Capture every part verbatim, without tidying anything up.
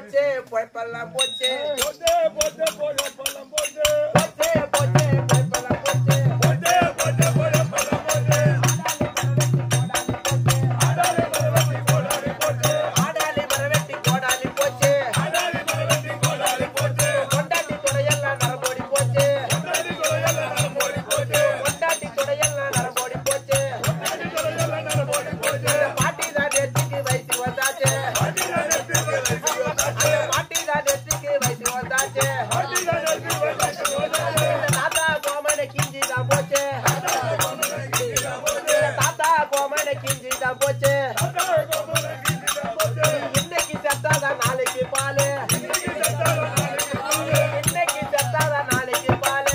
போச்சே பொய்ப்பெல்லாம் போச்சே போச்சே போச்சே பொய்ப்பெல்லாம் போச்சே போச்சே போச்சே பொய்ப்பெல்லாம் போச்சே போச்சே போச்சே பொய்ப்பெல்லாம் போச்சே ஆடாலி மரவெட்டி கோடாலி போச்சே ஆடாலி மரவெட்டி கோடாலி போச்சே ஆடாலி மரவெட்டி கோடாலி போச்சே கொண்டாட்டி தொடையெல்லாம் நரம்போடி போச்சே கொண்டாடி கொலையெல்லாம் நரம்போடி போச்சே கொண்டாட்டி தொடையெல்லாம் நரம்போடி போச்சே கொண்டாடி கொலையெல்லாம் நரம்போடி போச்சே பாட்டி தான் நெத்திக்கு வயசு வந்தாச்சே பாட்டிதான் நெத்தி வயசு வந்தாச்சே பாட்டி தான் நெத்திக்கு வயசு வந்தாச்சே பாட்டிதான் நெத்தி வயசு வந்தாச்சே தாத்தா கோமனை கிஞ்சி தான் போச்சே தாத்தா கோமனை கிஞ்சி தான் போச்சே இன்னைக்கு செத்தாதான் நாளைக்கு பாலு இன்னைக்கு செத்தாதான் நாளைக்கு பாலு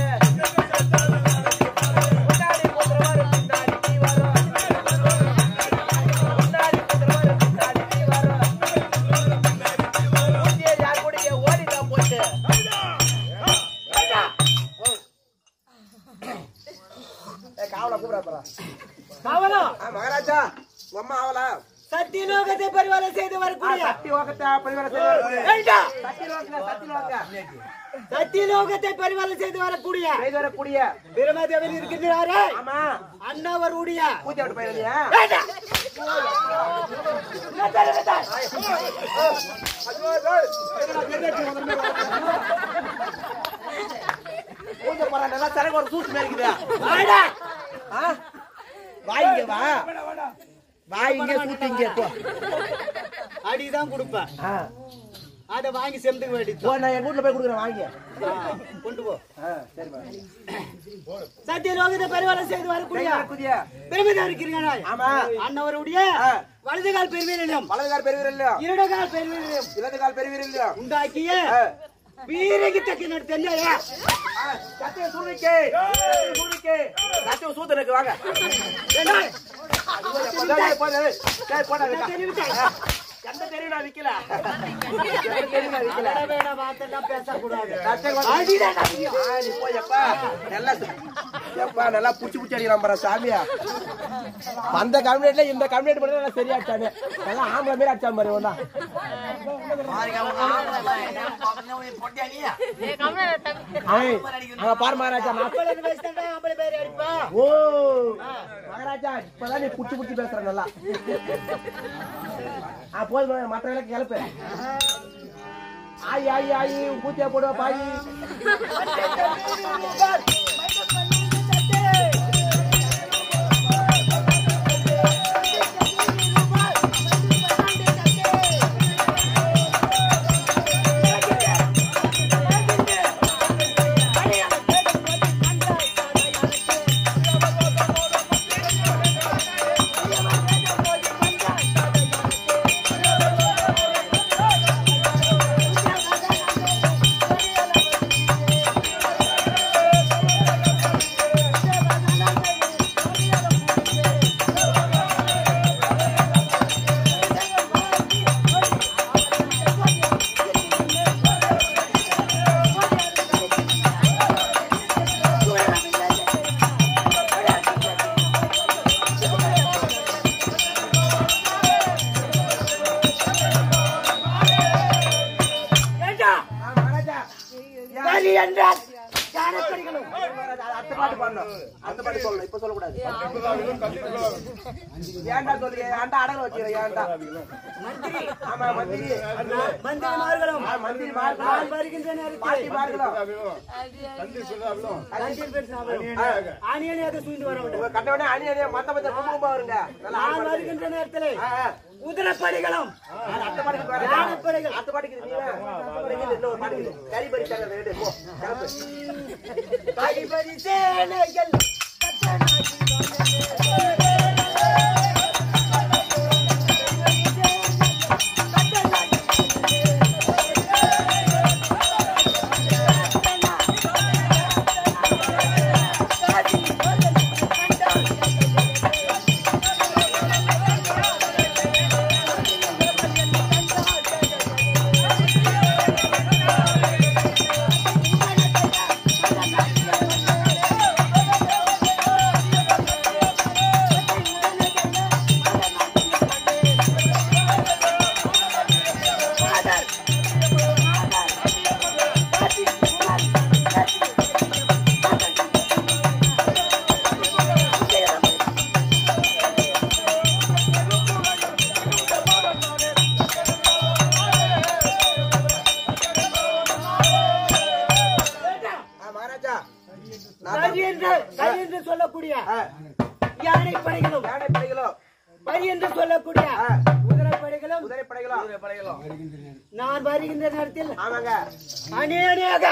முன்னாடி குதிரவாரு பின்னாடி நீ வரும் முன்னாடி குதிரவாரு பின்னாடி நீ வரும் ஊட்டிய யார் கூடிய ஓடிதான் போச்சு காவலா கூப்பிடா காவலா மகாராஜா அம்மா ஆவலா சத்தியலோகத்தை பரிவாரம் செய்து வரக்கூடிய சக்தி ஓகத்தை பரிவாரம் செய்து சக்தி லோகங்க சக்தி லோகங்க சத்தியலோகத்தை பரிவாரம் செய்து வரக்கூடிய செய்து வரக்கூடிய பிரமதேவன் இருக்கின்றாரே ஆமா அண்ணவருடைய பூஜை விட்டு போயிடலையா பூஜை போற நல்லா சரக்கு ஒரு சூஸ் மேற்குதா வாங்க வா வாங்க சூத்திங்க போ அடிதான் கொடுப்பேன் அத வாங்கி செம்துக்கு வேண்டியது போ நான் எங்க வீட்ல போய் குடுக்குறேன் வாங்க கொண்டு போ சரிப்பா சத்தியலோகத்தை பரிவாரம் செய்து வரக்கூடிய குதியா பிரமதேவன் இருக்கிறீங்களா ஆமா அண்ணவருடைய வலது கால் பெருவீரலும் வலதுகால் பெருவீரல் இல்லையா இரண்டு கால் பெருவீரலும் இடதுகால் பெருவீரல் இல்லையா உண்டாக்கிய வீரகி தக்க தெரியா சத்திய சூரிக்கே சூரிக்கே சத்திய சூத்தனுக்கு வாங்க எந்த தெரியும் நான் விக்கல தெரியும் நான் விக்கல பேசக்கூடாது நல்லா புடிச்சு புடிச்சு அடிக்கிறான் சாமியா அந்த கம்யூனிட்ல இந்த கம்யூனிட் பண்ண நல்லா சரியா அடிச்சாங்க நல்லா ஆம்பளை மாரி அடிச்சா மாதிரி ஒண்ணா அங்க பாரு மகாராஜா ஓ மகாராஜா இப்பதான் நீ புடிச்சு புடிச்சு பேசுற நல்லா போதும் மற்ற கிளப்பு ஆயி ஆயி ஆயி பூச்சியா போடுவா பாயி ஏன்டா சொல்றீங்க ஏன்டா அடங்க வச்சுக்கிறேன் ஏன்டா ஆமா மந்திரி மந்திரிமார்களும் மந்திரிமார்கள் வருகின்ற நேரத்தில் பாட்டிமார்களும் ஆணியனை அதை சூழ்ந்து வர வேண்டும் கட்டவனே அணி அணியா மத்த மத்த குடும்பமா வருங்க நான் வருகின்ற நேரத்தில் குதிரைப்படைகளும் அத்தப்பாடிக்கு அத்தப்பாடிக்கு இன்னொரு பாட்டு கறி பறிச்சாங்க போ கரிபரி சேனைகள் சொல்லக்கூடிய யானை படைகளும் யானை படைகளும் வரி என்று சொல்லக்கூடிய குதிரை படைகளும் குதிரை படைகளும் குதிரை படைகளும் நான் வருகின்ற நேரத்தில் ஆமாங்க அணி அணியாக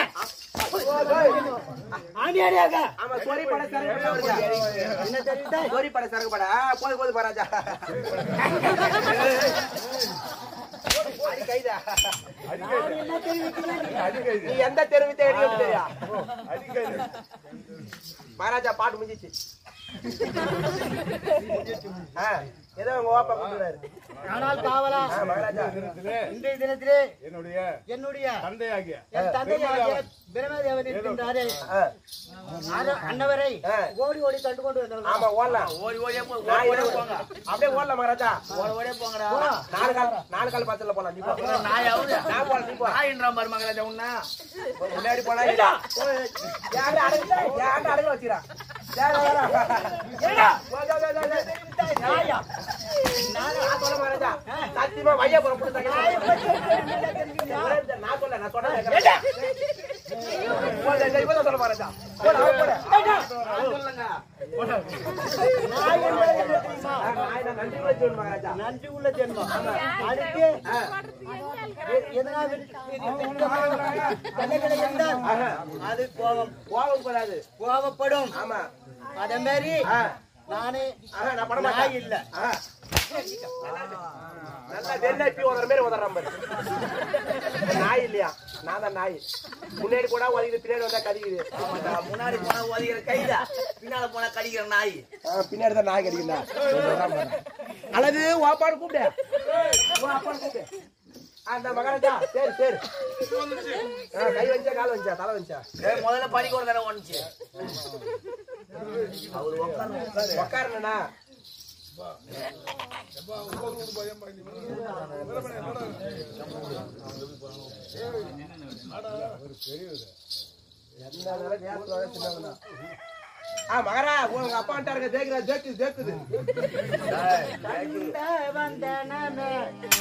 அணி அணியாக ஆமா சோரி படை சரக்கு படை என்ன தெரியுதா சோரி படை சரக்கு படை போது போது பராஜா அடி கைதா நான் என்ன தெரிவிக்கிறேன் நீ எந்த தெருவு தேடி தெரியா மகாராஜா பாட்டு முடிஞ்சிச்சு ஏதோ உங்க ஓப்பா கொடுக்குறாரு ஆனால் காவலா மகாராஜா இன்றைய தினத்திலே என்னுடைய என்னுடைய தந்தையாகிய என் தந்தையாகிய பிரம்மதேவன் இருக்கின்றாரே அன்னவரை ஓடி ஓடி கண்டு கொண்டு வந்தவர்கள் ஆமா ஓடலாம் ஓடி ஓடியே போ அப்படியே ஓடலாம் மகாராஜா ஓடி ஓடியே போங்கடா நாலு கால் நாலு கால் பாத்துல போலாம் நீ போ நாய் அவரு நான் போல நீ போ நாயின்றா பாரு மகராஜா உன்ன முன்னாடி போனா இல்ல யாரு அடங்க யாரு அடங்க வச்சிரா சத்தியமா வையா போற நான் சொல்ல நான் சொல்ல சொல்ல மகாராஜா நன்றி வச்சு மகாராஜா நன்றி உள்ள ஜென்மம் அதுக்கு அது கோபம் கோபம் கூடாது கோபப்படும் ஆமா அதே மாதிரி நானே நான் பட நாய் மாட்டேன் இல்ல நல்லா வெள்ளப்பி உதற மாதிரி உதறான் பாரு நாய் இல்லையா நான் தான் நாய் முன்னாடி போனா ஒதுக்குது பின்னாடி வந்தா கடிக்குது முன்னாடி போனா ஓதிக்கிற கைதா பின்னால போனா கடிக்கிற நாய் பின்னாடி தான் நாய் கடிக்குதா அல்லது வாப்பாடு கூப்பிடு வாப்பாடு கூப்பிடு அந்த மகாராஜா சரி சரி கை வச்சா கால் வச்சா தலை வச்சா முதல்ல படிக்க ஒரு தடவை வந்துச்சு அவரு உட்கார்ந்து உட்காருண்ணா மகரா உங்க அப்பா இருக்க தேக்குறா தேக்கு தேக்குது வந்தனமே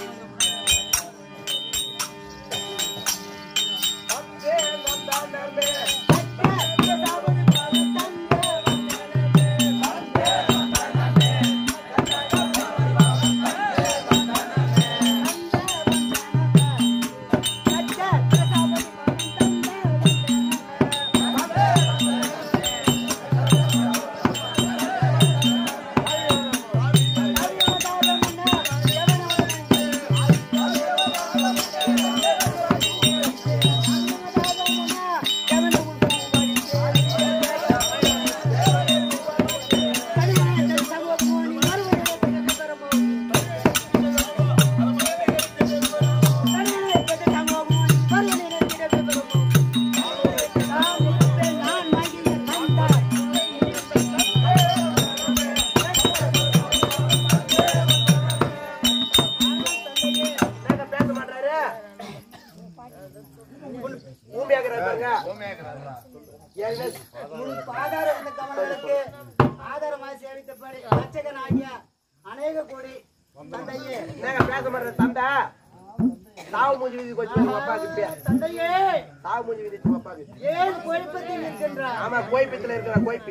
ஆதாரமாக சேவித்தபடி அர்ச்சகனாகிய அநேக கோடி தந்தையே பேச மாட்டேன் தந்தா சாவு மூஞ்சி வீதி வச்சு அப்பாக்கு தந்தையே சாவு மூஞ்சி வீதி அப்பாக்கு ஏன் குழப்பத்தில் இருக்கின்றார் ஆமா கோய்ப்பத்துல இருக்கிற கோய்ப்பி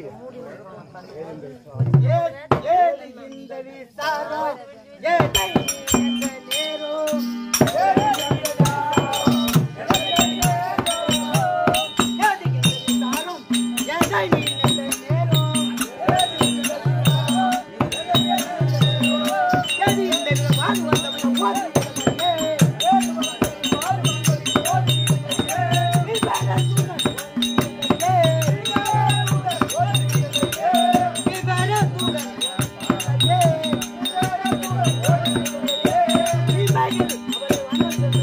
ஏன் ஏன் இந்த விசாரம் ஏனை இந்த நேரம் Imagine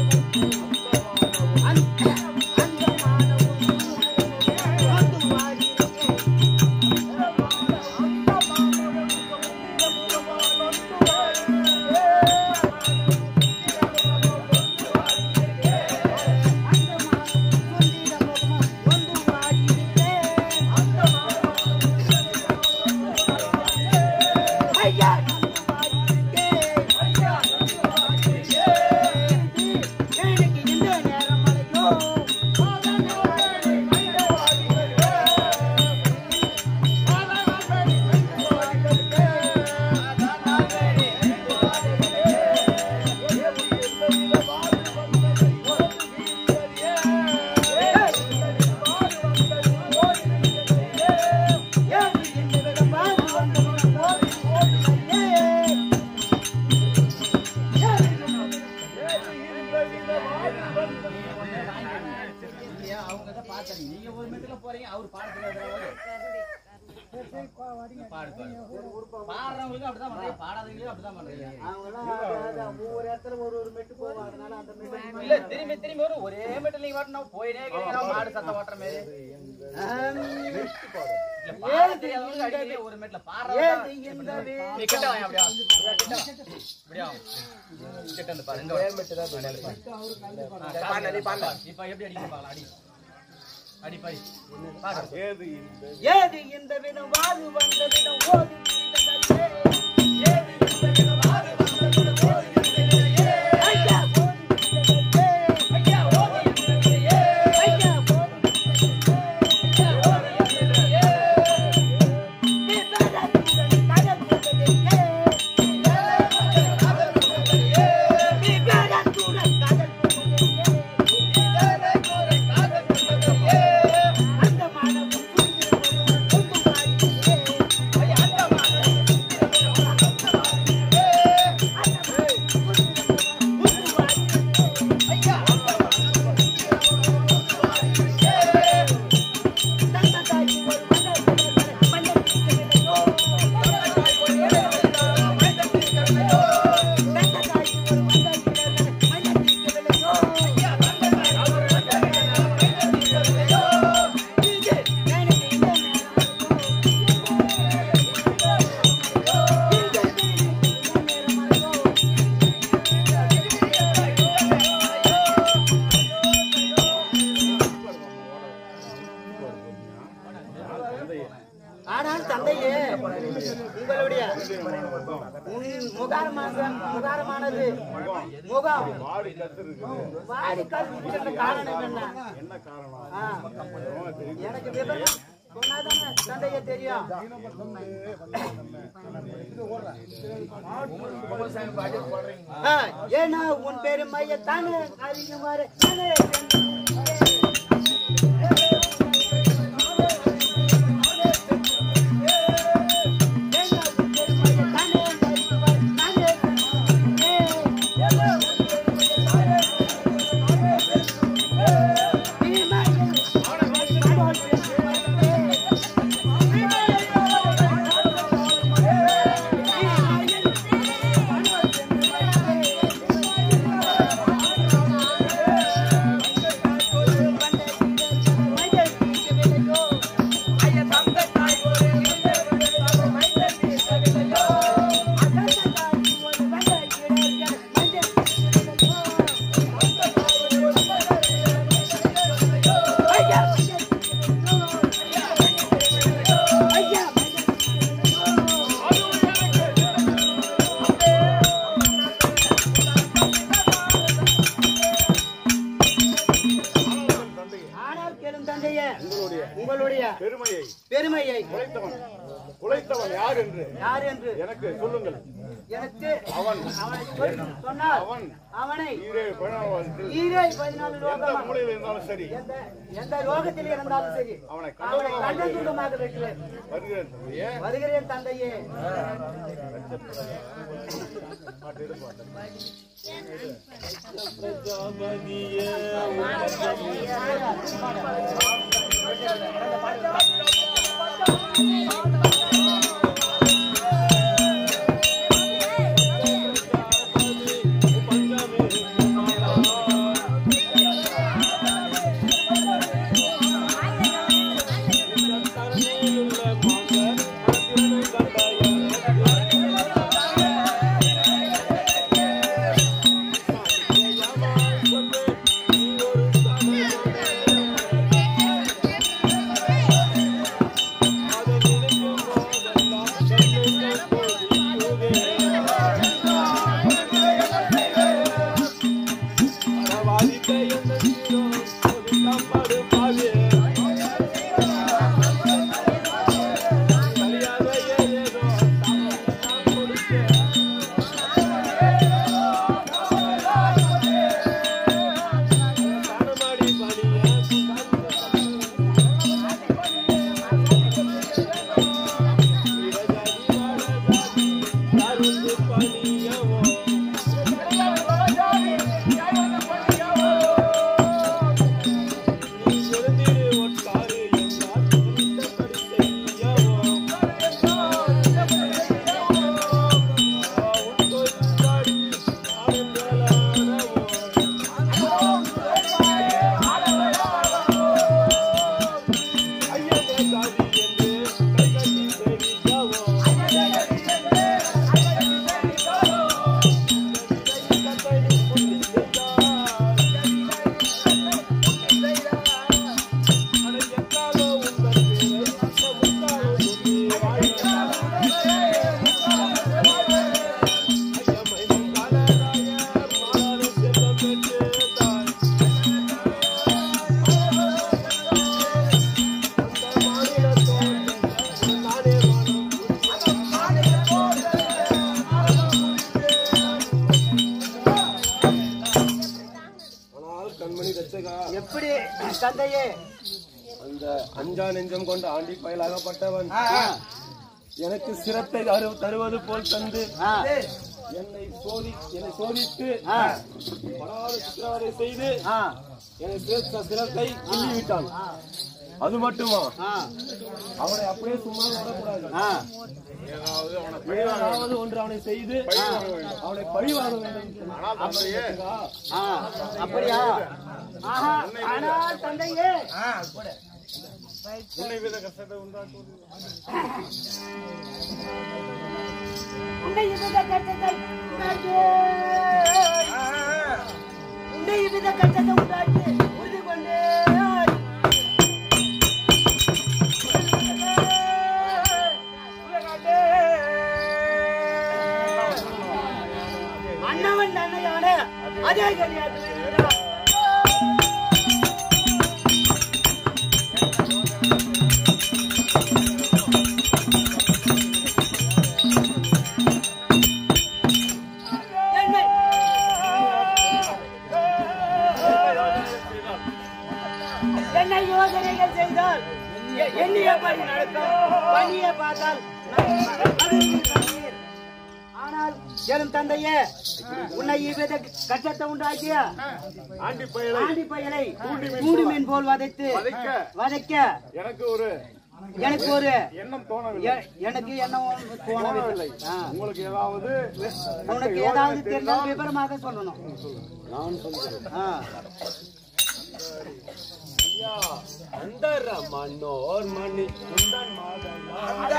இல்லையா அவங்க தான் பார்த்தீங்க. நீங்க ஒரு மீட்டர்ல போறீங்க, அவர் பாடத்துல பாடுறவங்களுக்கு அப்படிதான் பண்றீங்க, பாடாதவங்களும் அப்படிதான் பண்றீங்க. அவங்களாம் ஒவ்வொரு இடத்துல ஒரு ஒரு மெட்டு போவாங்க. அதனால அந்த மெட்டு இல்ல திரும்பி திரும்பி ஒரு ஒரே மெட்டில் நீங்க வரணும் போயினே இருக்கீங்க. மாடு சத்தம் ஓட்டுற மாதிரி ஒரு மெட்ல பாடுறவங்க நீ கிட்ட வாங்க. அப்படியா கிட்ட அப்படியா கிட்ட வந்து பாரு. இந்த மெட்டு தான் பாடு. இப்ப எப்படி அடிக்க பாக்கலாம்? அடி அடிப்பாய். ஏது ஏது இந்த விதம் வாது வந்த விதம் ஓதி விதம் ஏது இந்த விதம் வாது வந்த விதம் ஓதி விதம் ஐயா ஓதி விதம் ஐயா ஓதி விதம் ஐயா ஓதி விதம் ஐயா ஓதி விதம் நீ தரது தரது முகாரமானது முகாம் வாடி கல்வி காரணம் என்ன? என்ன காரணம்? எனக்கு விவரம் சொன்னாதானே தந்தையே தெரியும். ஏன்னா உன் பெருமையை தானே அறியுமாறு பெருமையை குலைத்தவன் யார் என்று யார் என்று எனக்கு சொல்லுங்கள். எனக்கு அவன் அவனை சொன்னால் அவன் அவனை ஈரே பதினாலு லோகம் மூலையில் இருந்தாலும் சரி, எந்த எந்த லோகத்தில் இருந்தாலும் சரி அவனை கண்டதூரமாக வைக்கிறேன். வருகிறேன் தந்தையே, வருகிறேன் தந்தையே. Thank you. ரட்சகா, எப்படி தந்தையே? அந்த அஞ்சா நெஞ்சம் கொண்ட ஆண்டி பயலாகப்பட்டவன் எனக்கு சிரத்தை அரு- தருவது போல் தந்து ஆ, என்னை சோதி என்னை சோதித்து ஆ, படாத சித்திரவதை செய்து ஆ, என்னை சிர- சிரத்தை கிள்ளி விட்டான். அது மட்டுமா, ஆ, அவனை அப்படியே சும்மா விடக்கூடாது. ஆ, ஏதாவது ஒன்று அவனை செய்து அவனை பழிவாங்க வேண்டும். ஆ, அப்படியா? ஆஹா, ஆனால் தந்தையே உன்னை இவ்வித கட்டத்தை உண்டாக்கி உன்னை இவ்வித கட்டத்தை உண்டாக்கி உறுதி கொண்டு அண்ணவன் அன்னையான அதே கல்யாணத்தில் என்னை யோசனைகள் செய்தால் எண்ணியபடி நடக்கும், பணியை பார்த்தால் ஆனால் என் தந்தையே உன்னை இவ்வித கட்டத்தை உண்டாக்கிய ஆண்டி பயலை ஆண்டி பயலை கூடுமீன் போல் வதைத்து வதைக்க எனக்கு ஒரு எனக்கு ஒரு எண்ணம் தோணவில்லை. எ- எனக்கு எண்ணம் தோணவில்லை. ஆ. உங்களுக்கு ஏதாவது உனக்கு ஏதாவது தெரிந்தால் விவரமாக சொல்லணும். நான் சொல்கிறேன். ஆ. அந்த மன்னோர் மணி குந்தன் மாதல்லா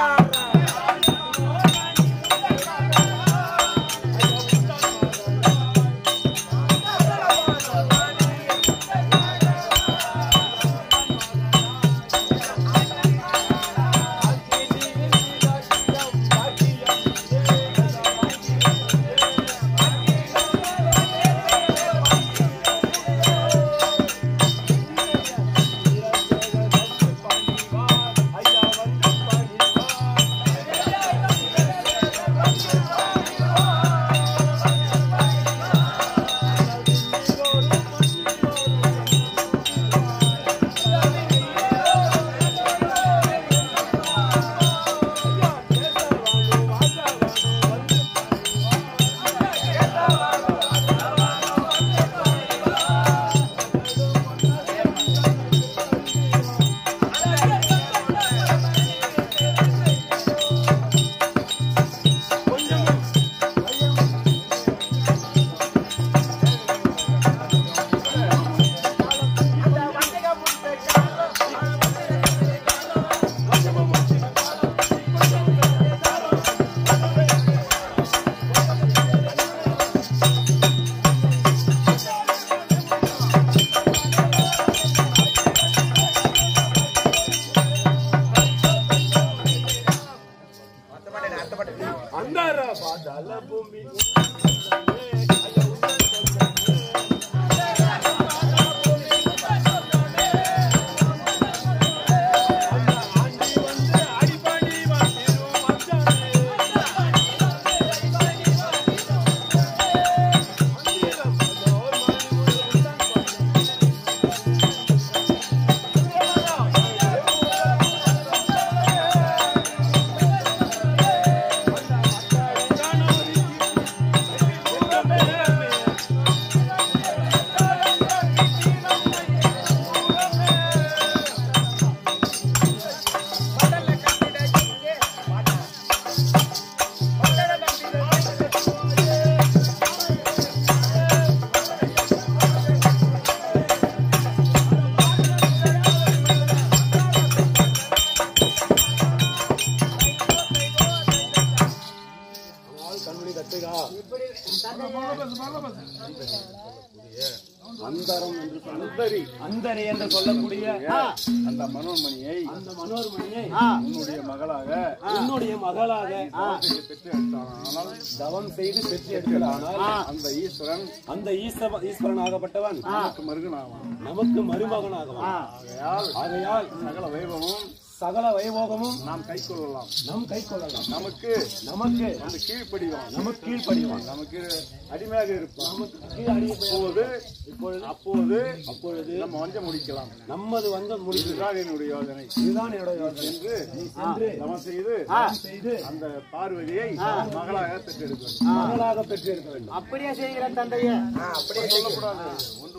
அந்தரம் என்று சொல்லி அந்தரி என்று சொல்லக்கூடிய அந்த மனோன்மணியை அந்த மனோர்மணியை உன்னுடைய மகளாக உன்னுடைய மகளாக பெற்று எடுத்தானால் தவம் செய்து பெற்று எடுக்கலானால் அந்த ஈஸ்வரன் அந்த ஈஸ்வர ஈஸ்வரன் ஆகப்பட்டவன் நமக்கு மருகனாவான். நமக்கு மருமகனாகவான். ஆகையால் ஆகையால் சகல வைபவமும் சகல வைபோகமும் நாம் கை கொள்ளலாம். நம் கை கொள்ளலாம். நமக்கு நமக்கு வந்து கீழ்ப்படிவான். நமக்கு கீழ்ப்படிவான். நமக்கு அடிமையாக இருப்பான். நமக்கு கீழ் அடிமை அப்போது இப்பொழுது அப்போது அப்பொழுது நம்ம வஞ்ச முடிக்கலாம். நம்மது வந்து முடிவு. இதுதான் என்னுடைய யோசனை இதுதான் என்னுடைய யோசனை. என்று சென்று தவம் செய்து செய்து அந்த பார்வதியை மகளாக பெற்றெடுக்க மகளாக பெற்றிருக்க வேண்டும். அப்படியே செய்கிற தந்தையே. அப்படியே சொல்லக்கூடாது. ஒன்று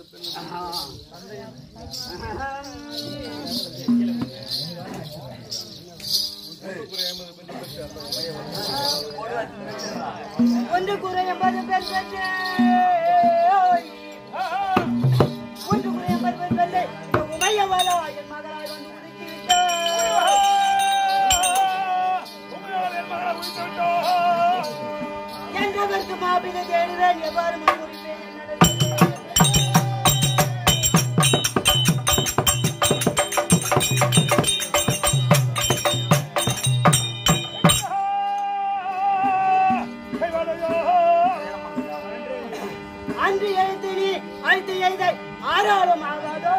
ஒன்று குறை எண்பது பேர் பெற்று ஒன்று குறை எண்பது பேர் பெற்று உமையவாளோ என் மகளாய் வந்து முடித்து எங்களுக்கு மாபினை தேடுவேன் எவ்வாறு முடிப்பேன் அன்று எழுத்து நீ அழுத்து எழுத ஆறாலும் ஆகாதோ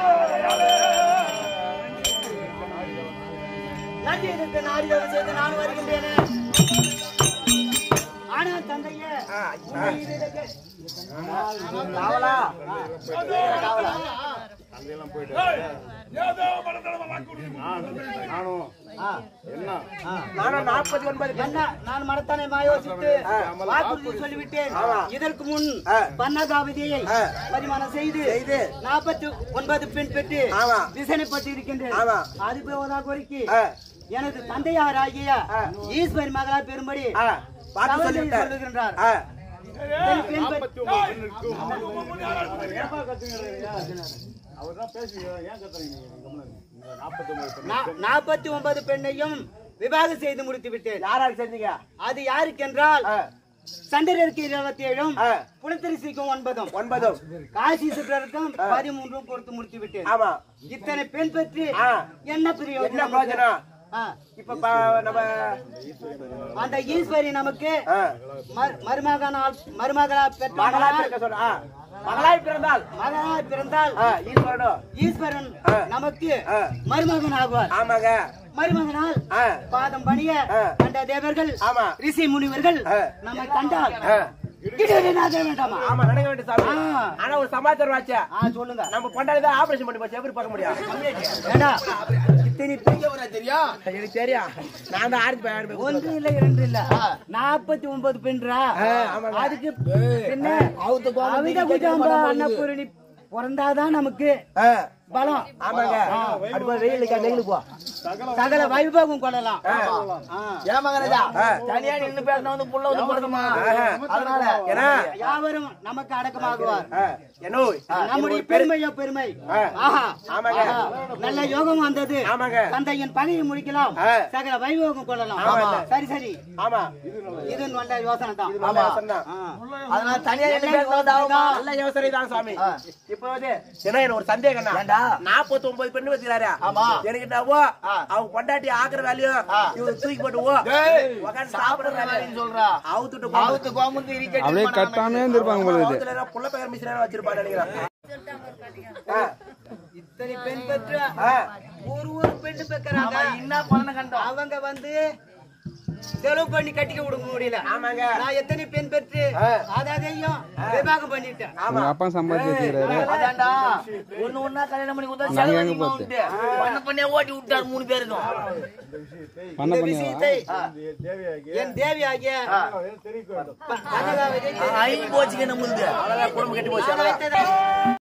நன்றி எதிர்த்து நாடிதவன் செய்து நான் வருகின்றேனே. ஆனா தந்தையே காவலா காவலா அங்கெல்லாம் போயிட்டு நானும் என்ன நானும் நாற்பத்தி ஒன்பது என்ன நான் மனத்தானே மாயோசித்து வாக்குறுதி சொல்லிவிட்டேன். இதற்கு முன் பன்னதாவதியை பரிமாணம் செய்து நாற்பத்தி ஒன்பது பெண் பெற்று விசனைப்பட்டு இருக்கின்றேன். அது போவதாக கோரிக்கை எனது தந்தையாராகிய ஈஸ்வரி மகளா பெறும்படி சொல்லுகின்றார். நாற்பத்தி ஒன்பது பெண்ணையும் விவாகம் செய்து முடித்து விட்டேன். யாரால் செஞ்சீங்க? அது யாருக்கென்றால் சண்டரருக்கு இருபத்தி ஏழும் புலத்தரிசிக்கும் ஒன்பதும் ஒன்பதும் காசி சுற்றருக்கும் பதிமூன்றும் பொறுத்து முடித்து விட்டேன். ஆமா. இத்தனை பெண் பெற்று என்ன பிரியோஜனம்? என்ன பிரயோஜனம்? இப்ப நம்ம அந்த ஈஸ்வரி நமக்கு மருமகனால் மருமகளா பெற்ற மகளா பிறக்க சொல்ற மகளாய் பிறந்தால் மகனாய் பிறந்தால் ஈஸ்வரனோ ஈஸ்வரன் நமக்கு மருமகன் ஆகுவார். ஆமாங்க. மருமகனால் பாதம் பணிய கண்ட தேவர்கள் ஆமா ரிஷி முனிவர்கள் நம்மை கண்டால் வேண்டாமா? ஆமா நடக்க வேண்டிய சாமி. ஆனா ஒரு சமாச்சாரம் ஆச்சா சொல்லுங்க. நம்ம கொண்டாடி ஆபரேஷன் பண்ணி போச்சு. எப்படி பார்க்க முடியும்? இத்தனை பெரியவரா தெரியும்? எனக்கு தெரியும். நான் தான் ஆறு பேர் ஒன்று இல்ல இரண்டு இல்ல நாற்பத்தி ஒன்பது பெண்றா. அதுக்கு என்ன அவித குஜாம்பா அன்னபூரணி பிறந்தாதான் நமக்கு பலம். ஆமாங்க. வெயிலுக்கு வெயிலுக்கு போ சகல வைபவம் கொள்ளலாம். ஏன் மகனதா தனியா நின்று பேசினா வந்து புள்ள வந்து பிறகுமா? அதனால ஏன்னா யாவரும் நமக்கு அடக்கமாகுவார். என்னோ நம்முடைய பெருமையோ பெருமை. ஆமாங்க. நல்ல யோகம் வந்தது. ஆமாங்க. தந்தையின் பணியை முடிக்கலாம். சகல வைபவம் கொள்ளலாம். சரி சரி. ஆமா இது நல்ல யோசனை தான். அதனால தனியா நின்று பேசினா நல்ல யோசனை தான் சாமி. இப்ப வந்து என்ன ஒரு சந்தேகம் நாற்பத்தி ஒன்பது பெண்ணு வச்சுக்கிறாரு. எனக்கு என்னவோ அவங்க பொண்டாட்டி ஆக்குற வேலையும் இவரு தூக்கி போட்டு சாப்பிடுற வேலையும் சொல்றா. அவுத்துட்டு அவுத்து கோமுந்து அப்படியே கட்டாமே இருப்பாங்க புள்ள பெயர் மிஷினா வச்சிருப்பாரு நினைக்கிறேன். இத்தனை பெண் பெற்று ஒரு ஒரு பெண்ணு பெக்கிறாங்க. என்ன பண்ண கண்டோம்? அவங்க வந்து செலவு பண்ணி கட்டிக்க விட முடியல. ஆமாங்க. நான் எத்தனை பெண் பெற்று அதையும் விவாகம் பண்ணிட்டேன். அப்பா சம்பாதிச்சிருக்காரு. அதான்டா ஒண்ணு ஒண்ணா கல்யாணம் பண்ணி கொடுத்தா செலவு அதிகமா உண்டு. பண்ண பண்ணே ஓட்டி விட்டாரு மூணு பேருக்கும். இந்த விஷயத்தை என் தேவி ஆகிய ஐந்து போச்சுங்க நம்மளுக்கு. குடும்பம் கட்டி போச்சு.